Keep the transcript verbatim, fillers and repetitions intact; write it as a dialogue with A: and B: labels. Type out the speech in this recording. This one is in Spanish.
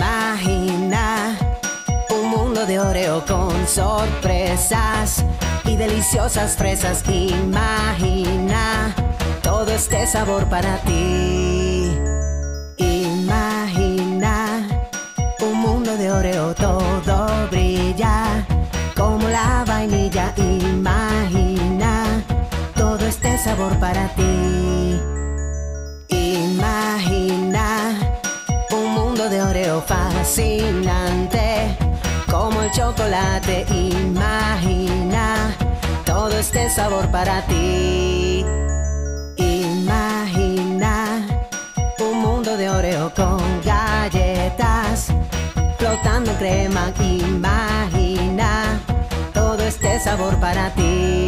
A: Imagina un mundo de Oreo con sorpresas y deliciosas fresas. Imagina todo este sabor para ti. Imagina un mundo de Oreo, todo brilla como la vainilla. Imagina todo este sabor para ti. Imagina un mundo de Oreo fascinante como el chocolate. Imagina todo este sabor para ti. Imagina un mundo de Oreo con galletas flotando en crema. Imagina todo este sabor para ti.